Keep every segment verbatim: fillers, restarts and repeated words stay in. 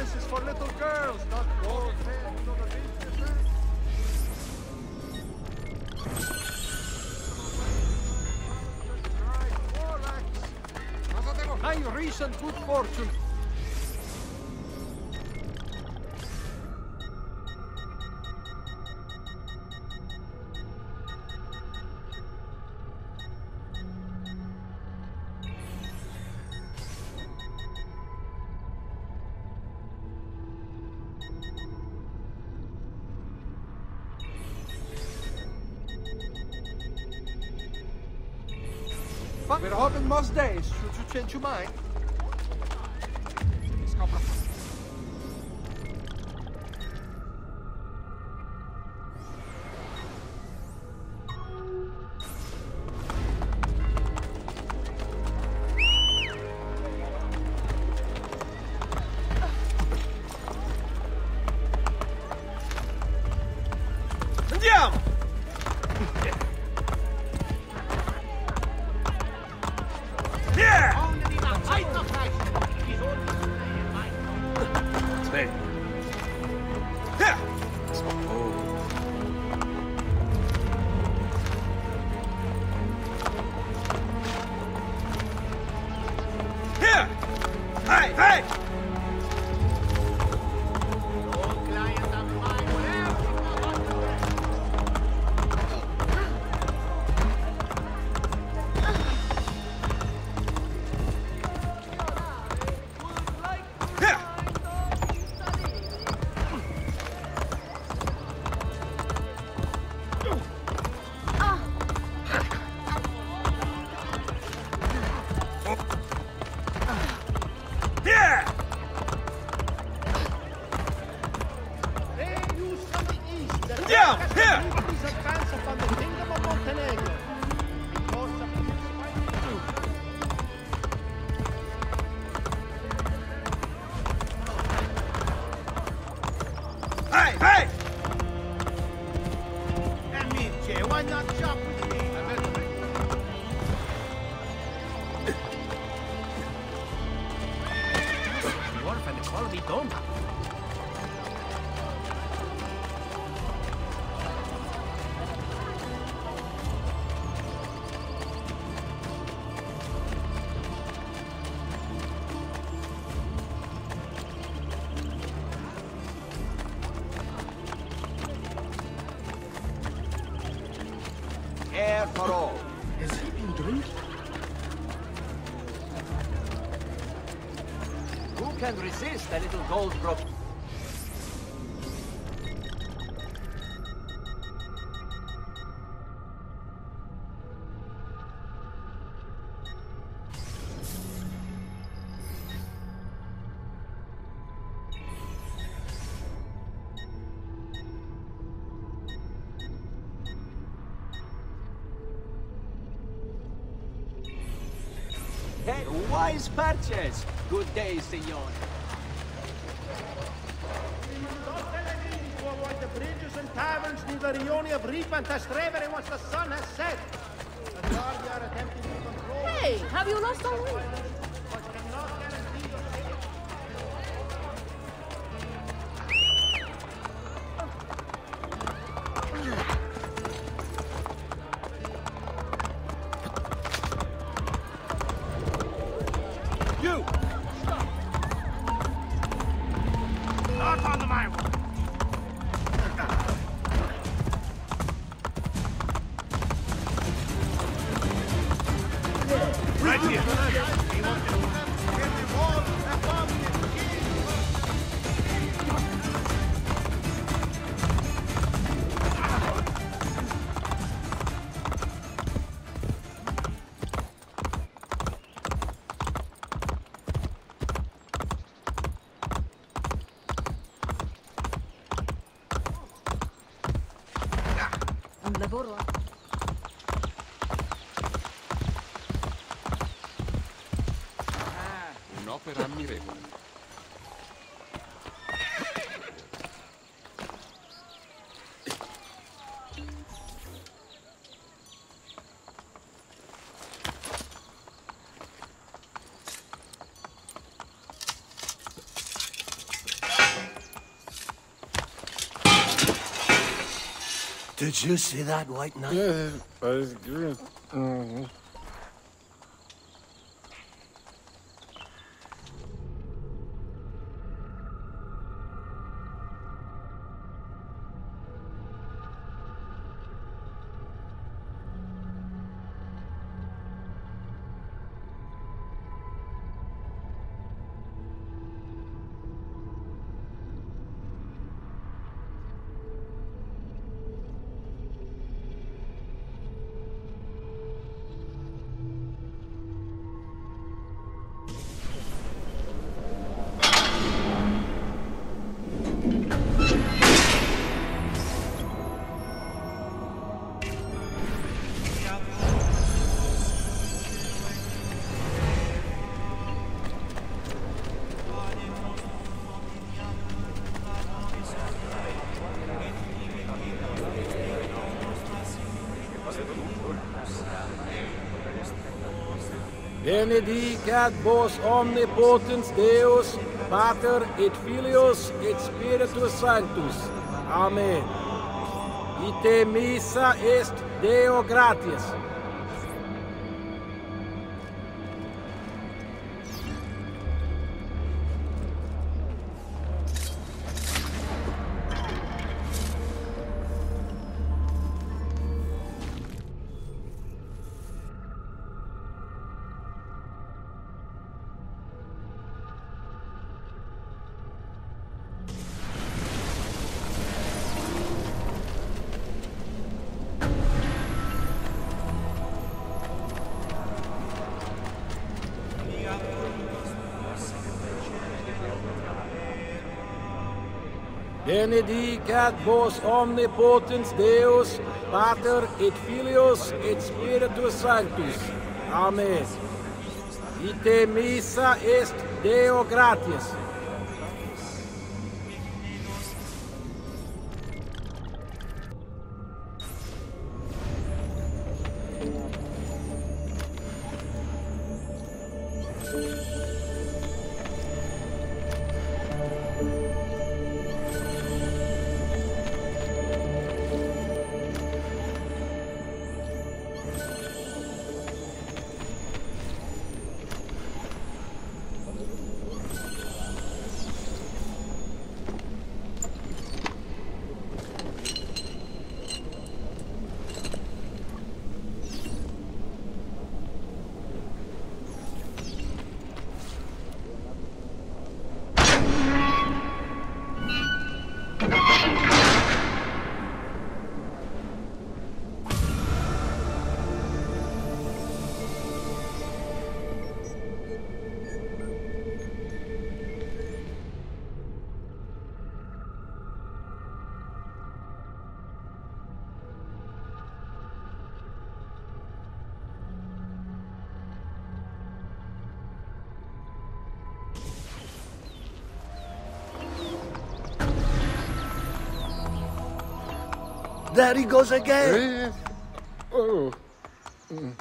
This is for little girls, not old men. You know the business, eh? High recent good fortune. We're open most days. Should you change your mind? Andiamo! Air for all. Has he been drinking? Who can resist a little gold brook? Hey, wise purchase. Good day, signore. To avoid the bridges and taverns near the Rione of Reap and to Strevere once the sun has set. The guard are attempting to control. Hey, have you lost all weight? But cannot guarantee your safety. You! Not on the mile! Right here! Un lavoro. Un'opera ammirevole. Did you see that white knight? Yeah, that's good. Mm-hmm. Benedicat vos omnipotens Deus, Pater et Filius et Spiritus Sanctus. Amen. Ite missa est Deo gratias. Benedicat vos omnipotens Deus, Pater et Filius et Spiritus Sanctus. Amen. Ite missa est Deo gratias. There he goes again. Eh? Oh. Mm.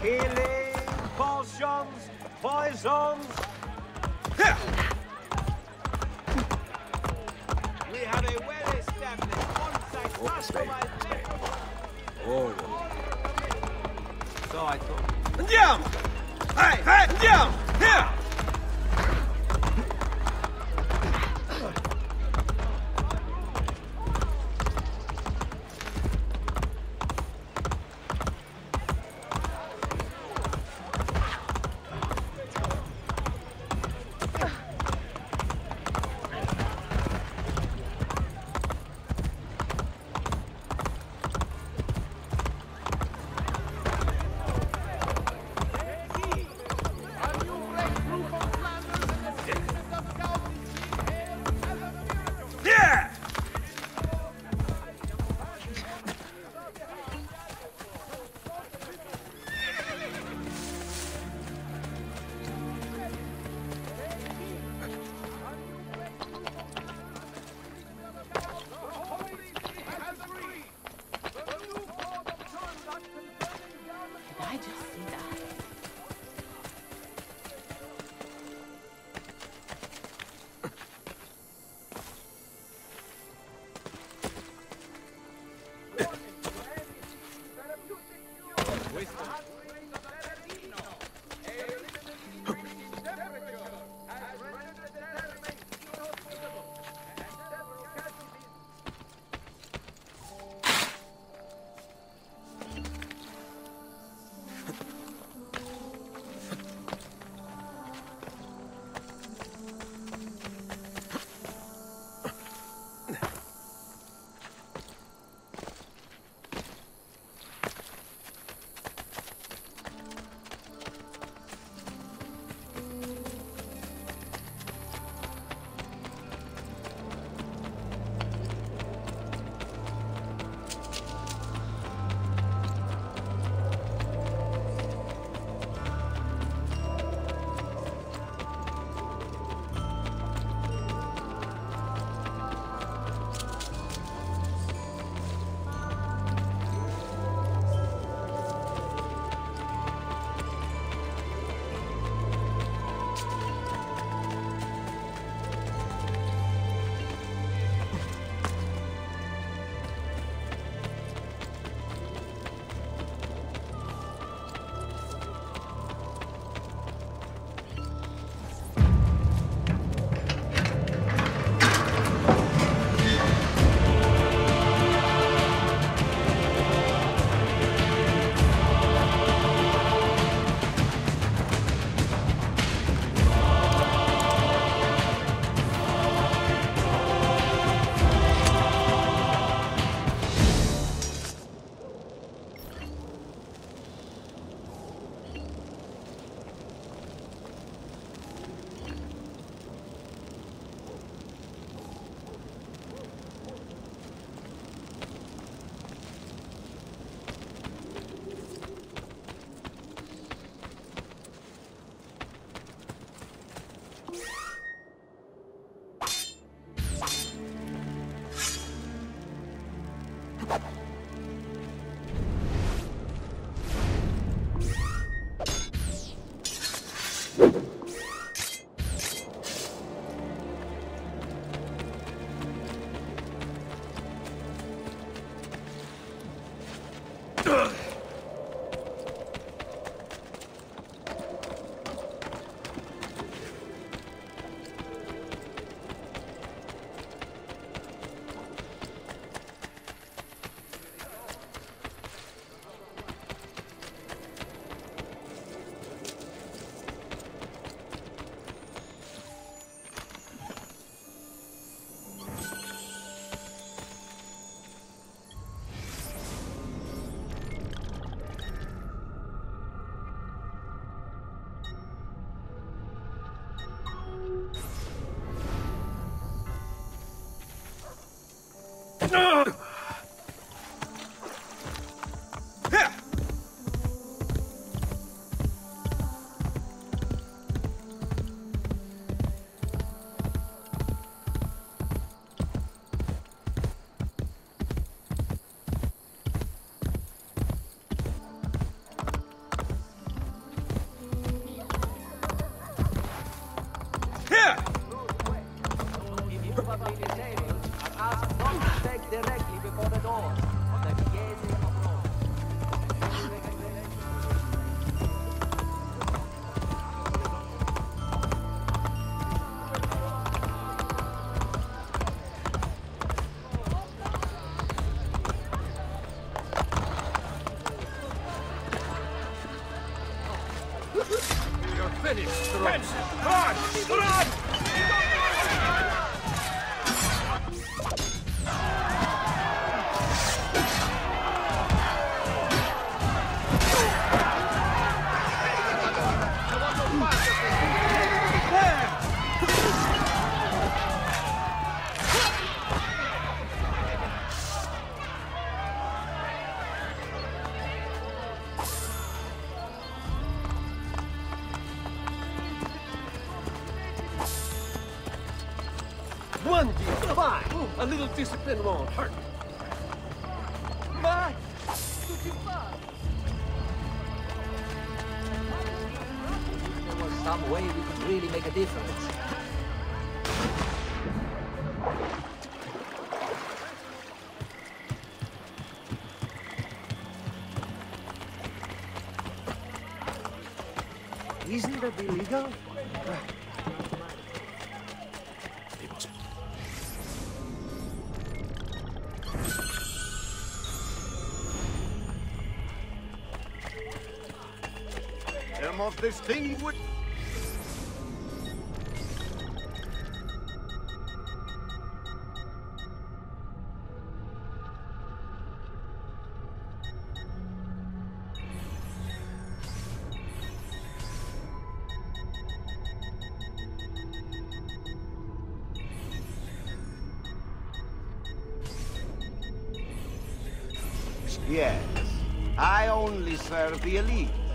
Healing potions, poisons. We have a well-established on-site customized method. Oh. So I thought. Andiamo! Hey, hey, andiamo! Here! Yeah! Did I just see that? You're finished, Strauss. Run! Run! One deal. Fine. A little discipline won't hurt. Bye. There was some way we could really make a difference. Isn't that illegal? The most distinguished... Yes, I only serve the elite.